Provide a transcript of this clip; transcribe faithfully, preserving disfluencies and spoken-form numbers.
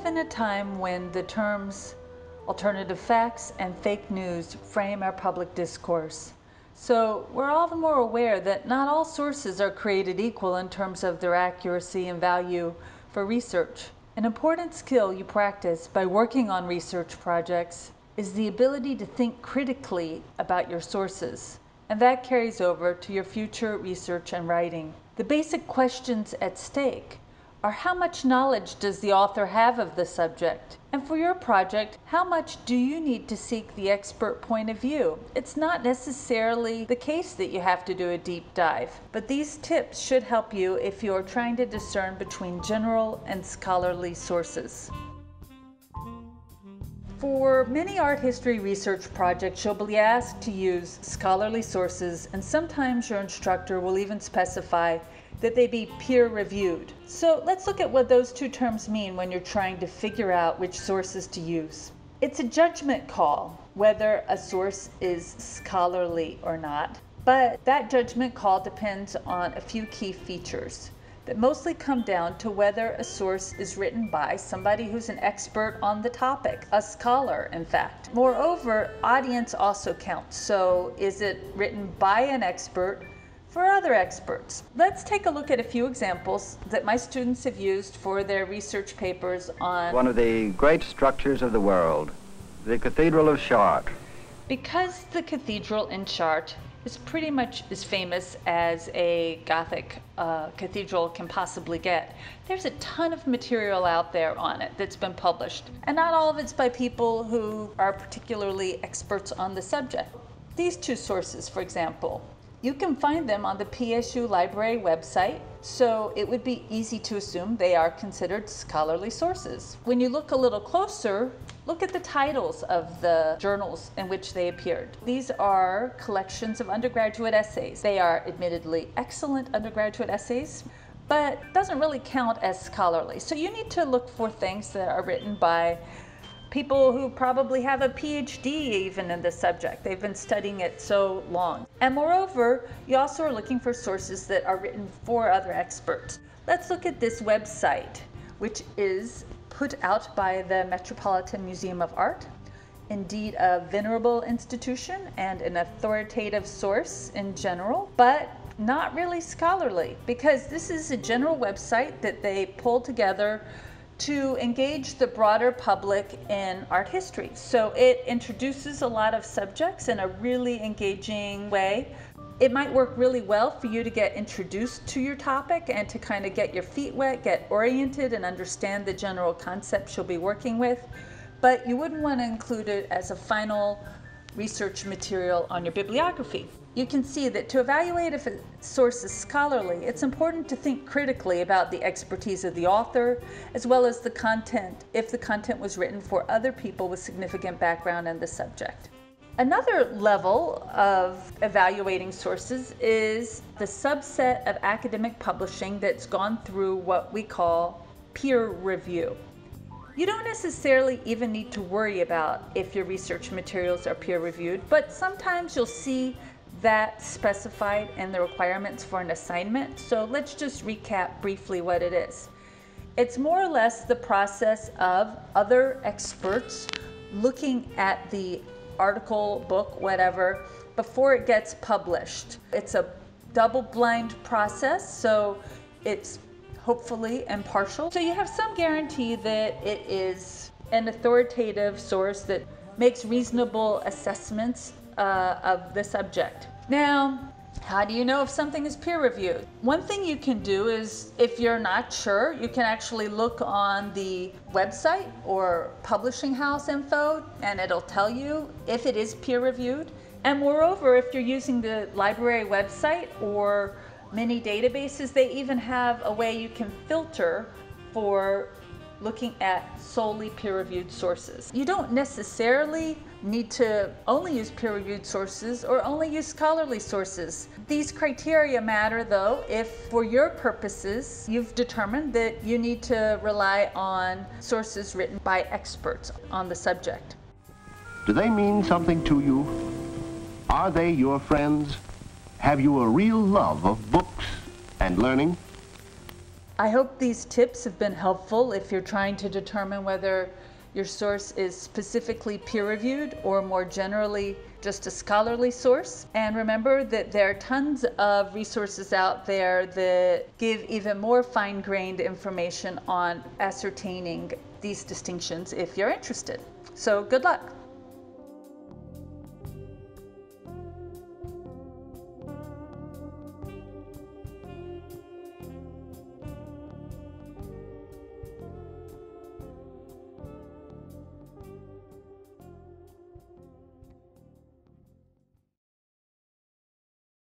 live in a time when the terms alternative facts and fake news frame our public discourse. So we're all the more aware that not all sources are created equal in terms of their accuracy and value for research. An important skill you practice by working on research projects is the ability to think critically about your sources, and that carries over to your future research and writing. The basic questions at stake are: how much knowledge does the author have of the subject? And for your project, how much do you need to seek the expert point of view? It's not necessarily the case that you have to do a deep dive, but these tips should help you if you are trying to discern between general and scholarly sources. For many art history research projects, you'll be asked to use scholarly sources, and sometimes your instructor will even specify that they be peer-reviewed. So let's look at what those two terms mean when you're trying to figure out which sources to use. It's a judgment call whether a source is scholarly or not, but that judgment call depends on a few key features that mostly come down to whether a source is written by somebody who's an expert on the topic, a scholar, in fact. Moreover, audience also counts. So is it written by an expert for other experts? Let's take a look at a few examples that my students have used for their research papers on one of the great structures of the world, the Cathedral of Chartres. Because the cathedral in Chartres is pretty much as famous as a Gothic uh, cathedral can possibly get, there's a ton of material out there on it that's been published, and not all of it's by people who are particularly experts on the subject. These two sources, for example, you can find them on the P S U library website, so it would be easy to assume they are considered scholarly sources. When you look a little closer, look at the titles of the journals in which they appeared. These are collections of undergraduate essays. They are admittedly excellent undergraduate essays, but doesn't really count as scholarly. So you need to look for things that are written by people who probably have a P H D even in the subject. They've been studying it so long. And moreover, you also are looking for sources that are written for other experts. Let's look at this website, which is put out by the Metropolitan Museum of Art, indeed a venerable institution and an authoritative source in general, but not really scholarly, because this is a general website that they pulled together to engage the broader public in art history. So it introduces a lot of subjects in a really engaging way. It might work really well for you to get introduced to your topic and to kind of get your feet wet, get oriented, and understand the general concepts you'll be working with, but you wouldn't want to include it as a final research material on your bibliography. You can see that to evaluate if a source is scholarly, it's important to think critically about the expertise of the author, as well as the content, if the content was written for other people with significant background in the subject. Another level of evaluating sources is the subset of academic publishing that's gone through what we call peer review. You don't necessarily even need to worry about if your research materials are peer reviewed, but sometimes you'll see that specified in the requirements for an assignment. So let's just recap briefly what it is. It's more or less the process of other experts looking at the article, book, whatever, before it gets published. It's a double-blind process, so it's hopefully impartial. So you have some guarantee that it is an authoritative source that makes reasonable assessments uh, of the subject. Now, how do you know if something is peer-reviewed? One thing you can do is, if you're not sure, you can actually look on the website or publishing house info, and it'll tell you if it is peer-reviewed. And moreover, if you're using the library website or many databases, they even have a way you can filter for looking at solely peer-reviewed sources. You don't necessarily need to only use peer-reviewed sources or only use scholarly sources. These criteria matter though if, for your purposes, you've determined that you need to rely on sources written by experts on the subject. Do they mean something to you? Are they your friends? Have you a real love of books and learning? I hope these tips have been helpful if you're trying to determine whether your source is specifically peer-reviewed or more generally just a scholarly source. And remember that there are tons of resources out there that give even more fine-grained information on ascertaining these distinctions if you're interested. So good luck.